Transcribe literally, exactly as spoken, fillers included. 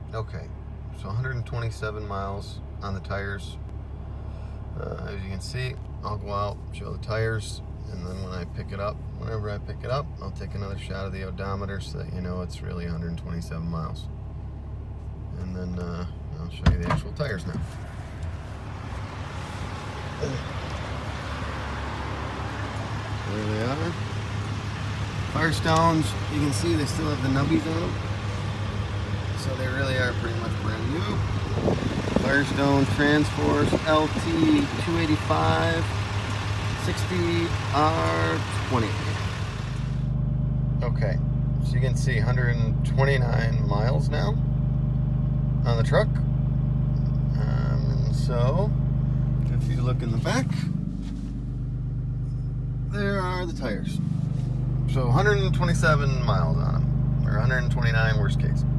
Okay, so one hundred twenty-seven miles on the tires. Uh, as you can see, I'll go out, show the tires, and then when I pick it up, whenever I pick it up, I'll take another shot of the odometer so that you know it's really one hundred twenty-seven miles. And then uh, I'll show you the actual tires now. There they are. Firestones, you can see they still have the nubbies on them. So they really are pretty much brand new. Firestone Transforce L T two eighty-five sixty R twenty. Okay, so you can see one hundred twenty-nine miles now on the truck. Um, and so, if you look in the back, there are the tires. So one hundred twenty-seven miles on them, or one hundred twenty-nine worst case.